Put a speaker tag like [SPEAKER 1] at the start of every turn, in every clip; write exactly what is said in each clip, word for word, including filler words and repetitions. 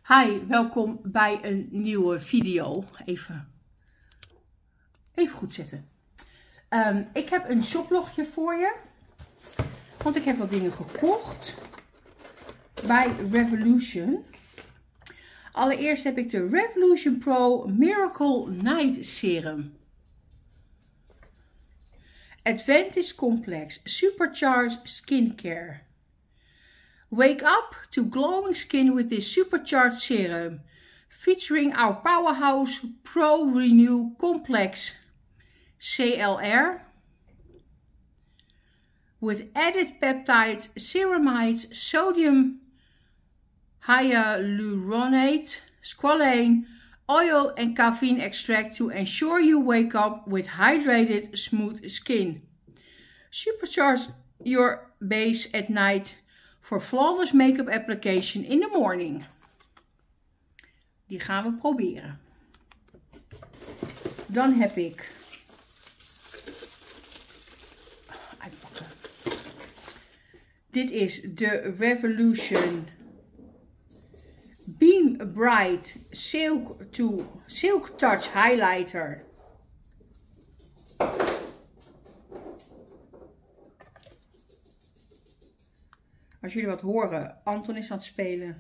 [SPEAKER 1] Hi, welkom bij een nieuwe video. Even, even goed zetten. Um, ik heb een shoplogje voor je. Want ik heb wat dingen gekocht bij Revolution. Allereerst heb ik de Revolution Pro Miracle Night Serum. Advantage Complex Supercharged Skincare. Wake up to glowing skin with this supercharged serum, featuring our powerhouse Pro Renew Complex C L R with added peptides, ceramides, sodium hyaluronate, squalane, oil and caffeine extract to ensure you wake up with hydrated, smooth skin. Supercharge your base at night for flawless make-up application in the morning. Die gaan we proberen. Dan heb ik uitpakken. Dit is de Revolution Beam Bright Silk to Silk Touch Highlighter. Als jullie wat horen, Anton is aan het spelen.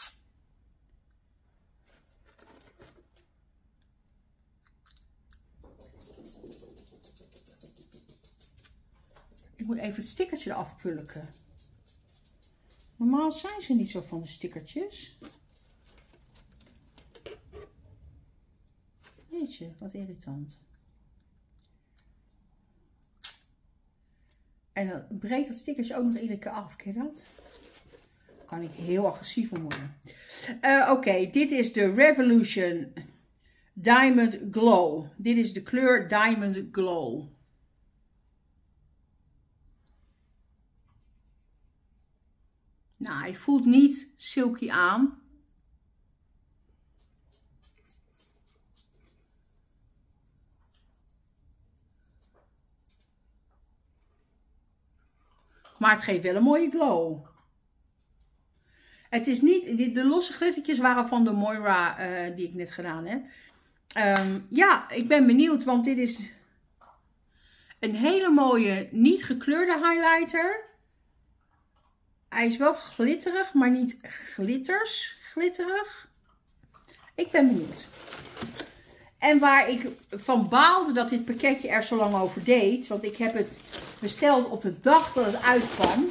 [SPEAKER 1] Ik moet even het stickertje eraf pulken. Normaal zijn ze niet zo van de stickertjes. Jeetje, wat irritant. En dan breekt dat stickertje ook nog iedere keer af. Ken je dat? Daar kan ik heel agressief van worden. Uh, Oké, okay, dit is de Revolution Diamond Glow. Dit is de kleur Diamond Glow. Nou, hij voelt niet silky aan. Maar het geeft wel een mooie glow. Het is niet, de losse glittertjes waren van de Moira uh, die ik net gedaan heb. Um, ja, ik ben benieuwd, want dit is een hele mooie, niet gekleurde highlighter. Hij is wel glitterig, maar niet glitters, glitterig. Ik ben benieuwd. En waar ik van baalde dat dit pakketje er zo lang over deed, want ik heb het besteld op de dag dat het uitkwam,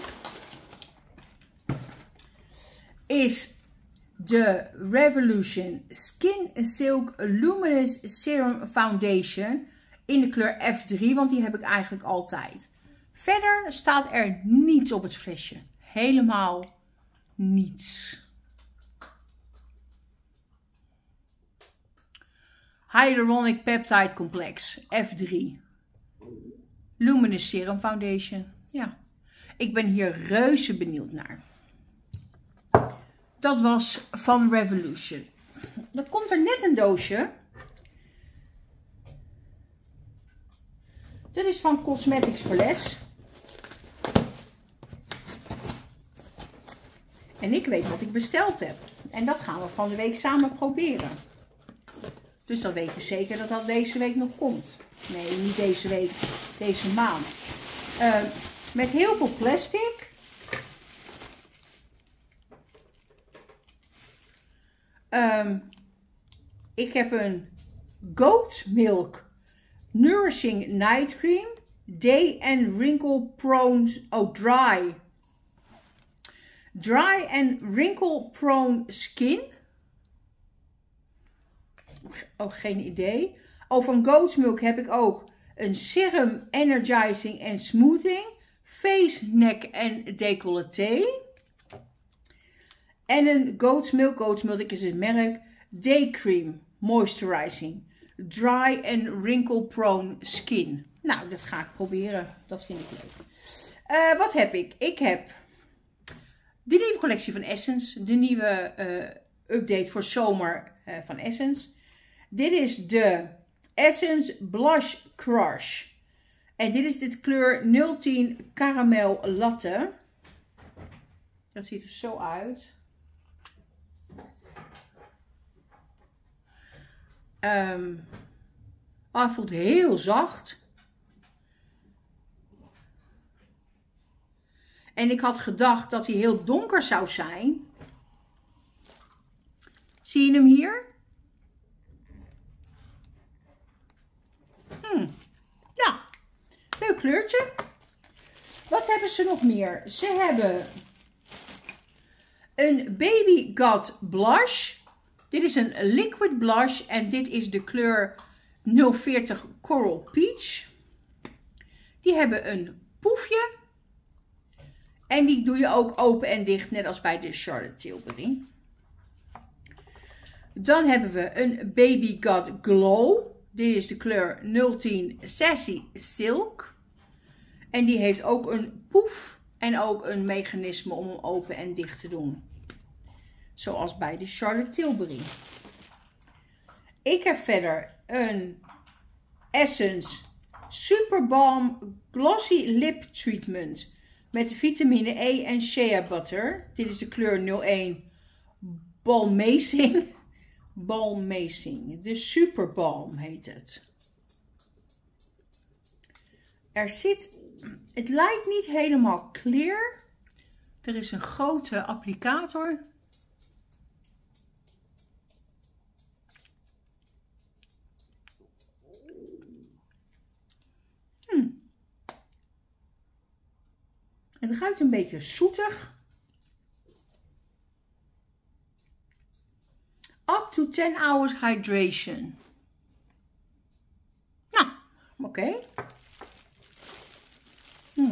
[SPEAKER 1] is de Revolution Skin Silk Luminous Serum Foundation in de kleur F drie, want die heb ik eigenlijk altijd. Verder staat er niets op het flesje. Helemaal niets. Hyaluronic Peptide Complex F drie. Luminous Serum Foundation. Ja, ik ben hier reuze benieuwd naar. Dat was van Revolution. Dan komt er net een doosje. Dit is van Cosmetics for Less. En ik weet wat ik besteld heb. En dat gaan we van de week samen proberen. Dus dan weet je zeker dat dat deze week nog komt. Nee, niet deze week, deze maand. Uh, met heel veel plastic. Um, ik heb een Goat Milk Nourishing Night Cream. Day and Wrinkle Prone, oh dry. Dry and Wrinkle Prone Skin. Oh, geen idee. Oh, van Goat's Milk heb ik ook een Serum Energizing and Smoothing. Face, neck en decolleté. En een Goat's Milk. Goat's Milk is het merk. Day Cream Moisturizing. Dry and Wrinkle Prone Skin. Nou, dat ga ik proberen. Dat vind ik leuk. Uh, wat heb ik? Ik heb de nieuwe collectie van Essence. De nieuwe uh, update voor zomer uh, van Essence. Dit is de Essence Blush Crush. En dit is de kleur nul tien Caramel Latte. Dat ziet er zo uit. Um, oh, hij voelt heel zacht. En ik had gedacht dat hij heel donker zou zijn. Zie je hem hier? Hmm. Ja, leuk kleurtje. Wat hebben ze nog meer? Ze hebben een Baby God blush. Dit is een liquid blush en dit is de kleur nul veertig Coral Peach. Die hebben een poefje. En die doe je ook open en dicht, net als bij de Charlotte Tilbury. Dan hebben we een Baby God Glow. Dit is de kleur nul tien Sassy Silk. En die heeft ook een poef en ook een mechanisme om hem open en dicht te doen. Zoals bij de Charlotte Tilbury. Ik heb verder een Essence Super Balm Glossy Lip Treatment. Met vitamine E en shea butter. Dit is de kleur nul één Balmacing. Balmacing. De Super Balm heet het. Er zit... Het lijkt niet helemaal clear. Er is een grote applicator. Hm. Het ruikt een beetje zoetig. Up to ten hours hydration. Nou, oké. Okay. Hmm.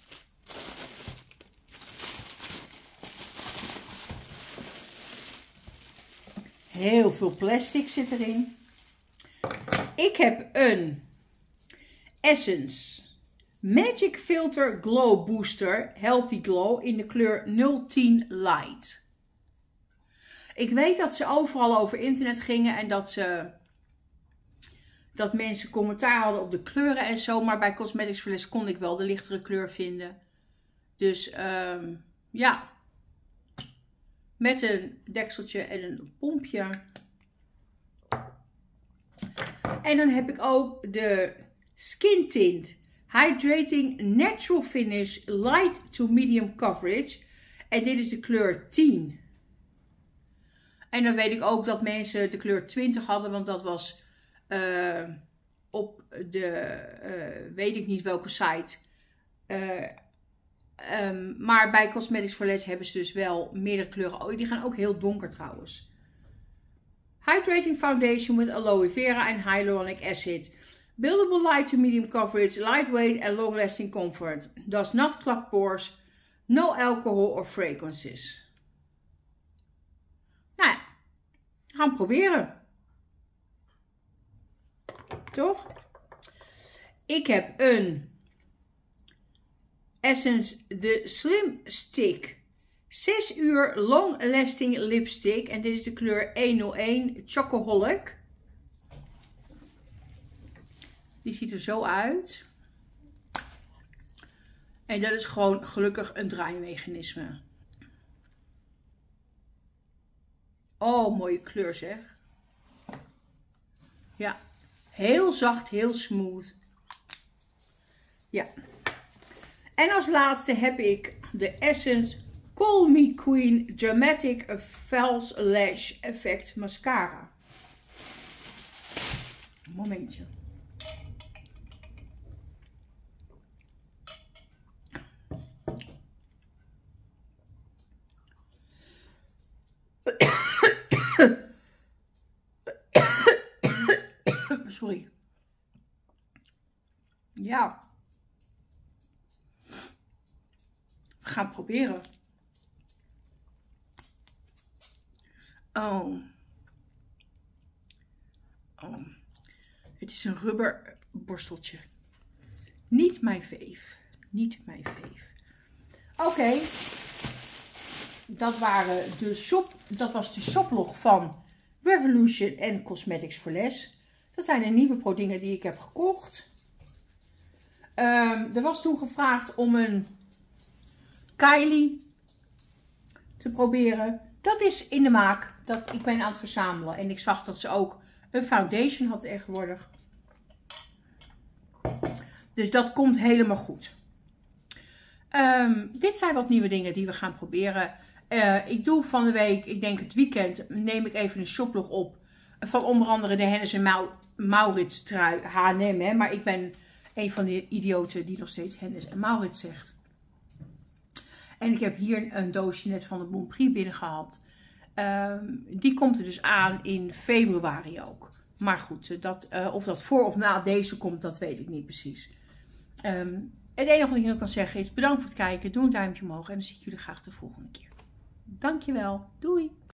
[SPEAKER 1] Heel veel plastic zit erin. Ik heb een Essence Magic Filter Glow Booster Healthy Glow in de kleur nul tien Light. Ik weet dat ze overal over internet gingen en dat ze dat mensen commentaar hadden op de kleuren en zo, maar bij Cosmetics for Less kon ik wel de lichtere kleur vinden. Dus um, ja, met een dekseltje en een pompje. En dan heb ik ook de Skin Tint Hydrating Natural Finish Light to Medium Coverage. En dit is de kleur tien. En dan weet ik ook dat mensen de kleur twintig hadden, want dat was uh, op de, uh, weet ik niet welke site. Uh, um, maar bij Cosmetics for Less hebben ze dus wel meerdere kleuren. Oh, die gaan ook heel donker trouwens. Hydrating Foundation with Aloe Vera en Hyaluronic Acid. Buildable light to medium coverage, lightweight and long lasting comfort. Does not clog pores. No alcohol or fragrances. Nou ja, gaan proberen. Toch? Ik heb een Essence de Slim Stick zes uur long lasting lipstick. En dit is de kleur honderdéén Chocoholic. Die ziet er zo uit. En dat is gewoon gelukkig een draaimechanisme. Oh, mooie kleur zeg. Ja, heel zacht, heel smooth. Ja. En als laatste heb ik de Essence Call Me Queen Dramatic False Lash Effect Mascara. Een momentje. Sorry. Ja. We gaan proberen. Oh. Oh. Het is een rubber borsteltje. Niet mijn veef. Niet mijn veef. Oké. Okay. Dat waren de shop. Dat was de shoplog van Revolution en Cosmetics for Less. Dat zijn de nieuwe pro dingen die ik heb gekocht. Um, er was toen gevraagd om een Kylie te proberen. Dat is in de maak. Dat, ik ben aan het verzamelen. En ik zag dat ze ook een foundation had tegenwoordig. Dus dat komt helemaal goed. Um, dit zijn wat nieuwe dingen die we gaan proberen. Uh, ik doe van de week, ik denk het weekend, neem ik even een shoplog op. Van onder andere de Hennis en Mau Maurits trui, H en M. Hè, maar ik ben een van de idioten die nog steeds Hennis en Maurits zegt. En ik heb hier een doosje net van de Bon Prix binnengehaald. Um, die komt er dus aan in februari ook. Maar goed, dat, uh, of dat voor of na deze komt, dat weet ik niet precies. Um, het enige wat ik nu kan zeggen is bedankt voor het kijken. Doe een duimpje omhoog en dan zie ik jullie graag de volgende keer. Dankjewel. Doei.